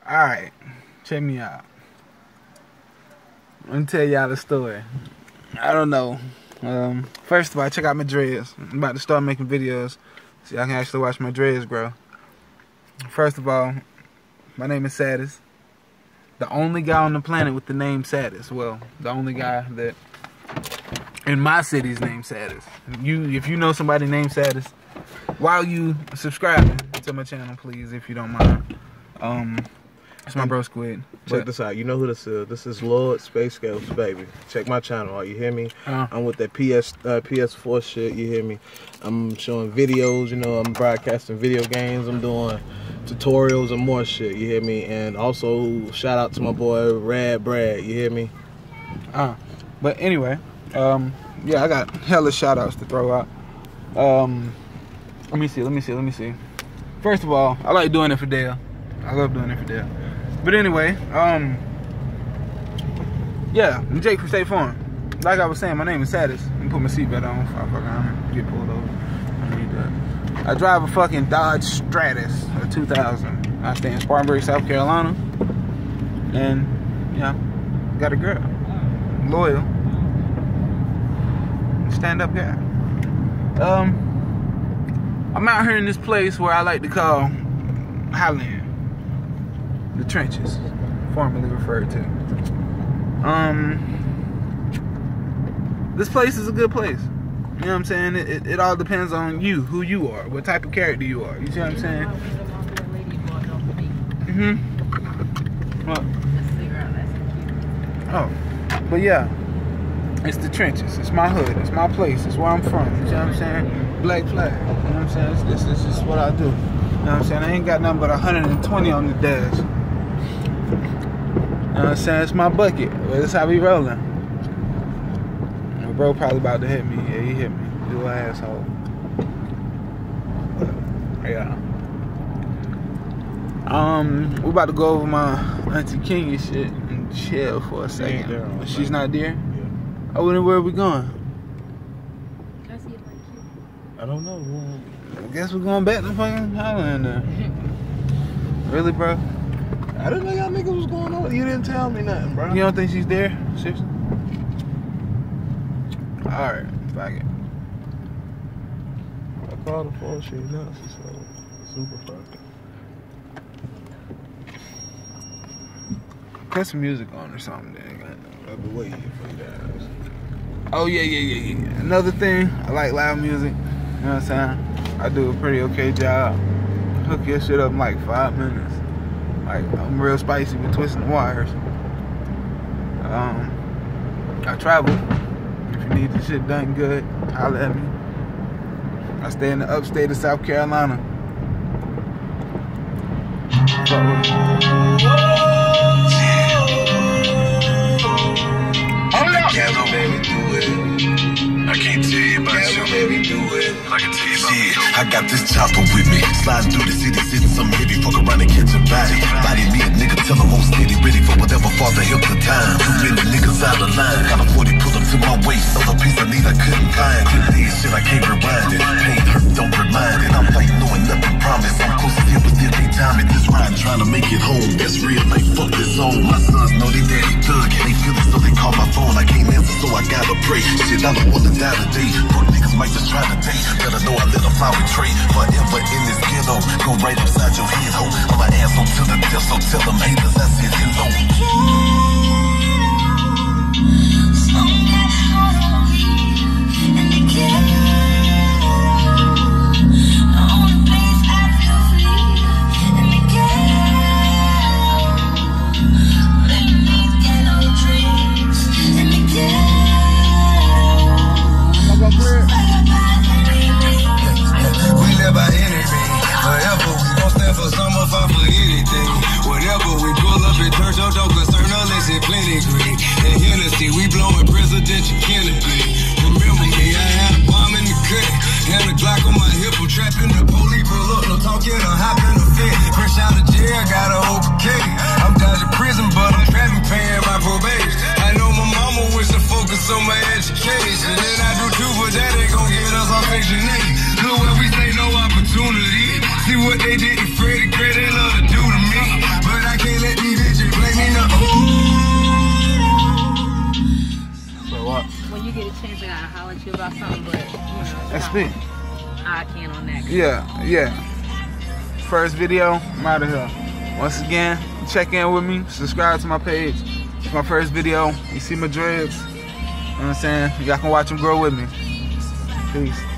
Alright, check me out. Let me tell y'all the story. I don't know. First of all, check out my dreads. I'm about to start making videos so y'all can actually watch my dreads grow. First of all, my name is Saddis. The only guy on the planet with the name Saddis. Well, the only guy that in my city's named Saddis. If you know somebody named Saddis, while you subscribing to my channel, please, if you don't mind. It's my bro Squid. Check this out. You know who this is. This is Lord Space Scales, baby. Check my channel out. You hear me? I'm with that PS4 shit. You hear me? I'm showing videos. You know, I'm broadcasting video games. I'm doing tutorials and more shit. You hear me? And also, shout out to my boy Rad Brad. You hear me? But anyway, yeah, I got hella shout outs to throw out. Let me see. First of all, I like doing it for Dale. I love doing it for Dale. But anyway, yeah, I'm Jake from State Farm. Like I was saying, my name is Saddis. Let me put my seatbelt on before I fuck around and get pulled over. I need that. I drive a fucking Dodge Stratus, a 2000. I stay in Spartanburg, South Carolina. And, yeah, got a girl. Loyal. Stand-up guy. I'm out here in this place where I like to call Highland. The trenches, formerly referred to. This place is a good place. You know what I'm saying? It all depends on you, who you are, what type of character you are. You see what I'm saying? What? Oh, but yeah, it's the trenches. It's my hood. It's my place. It's where I'm from. You see what I'm saying? Black flag. You know what I'm saying? This is just what I do. You know what I'm saying? I ain't got nothing but 120 on the dash. You know what I'm saying? It's my bucket. That's how we rolling. My bro probably about to hit me. Yeah, he hit me. You asshole. But, yeah. We about to go over my Auntie Kenya shit and chill for a second. She's not there? Yeah. Oh, then where are we going? I don't know. I guess we're going back to fucking Highland then. Really, bro? I didn't know y'all niggas was going on. You didn't tell me nothing, bro. You don't think she's there? Seriously? Alright, fuck it. I called her phone, she not. She's so super fucking. Put some music on or something then. I've been waiting for you guys. Oh, yeah. Another thing, I like loud music. You know what I'm saying? I do a pretty okay job. Hook your shit up in like 5 minutes. Like, I'm real spicy with twisting the wires. I travel. If you need the shit done good, holla at me. I stay in the upstate of South Carolina. I can't tell you about you, baby, do it. I can tell you about you. I got this chopper with me, sliding through the city, sitting some heavy, fuck around and catch a body. Body me a nigga, tell him I'm steady, ready for whatever father help the time. Too many niggas out of line, got a 40 pull up to my waist, other piece I need I couldn't find. This shit I can't rewind it, pain hurt, don't remind it. I'm fighting knowing nothing promise, I'm close to here but still can't time it. This ride trying to make it home, that's real life, fuck this zone. My sons know they daddy thug, and they feel it so they call my phone. I can't answer so I gotta pray, shit I don't wanna die today. Fuck niggas might just try to date, better know I let a flower trade. Forever in this ghetto, go right upside your head, ho. I'm an asshole to the death, so tell them haters I said hello. See what they did to Freddie Gray, they love to do to me. But I can't hard. When you get a chance, I gotta holler at you about something, but you know. That's me. I can on that. Yeah. First video, I'm out of here. Once again, check in with me, subscribe to my page. It's my first video. You see my dreads. You know what I'm saying? Y'all can watch them grow with me. Peace.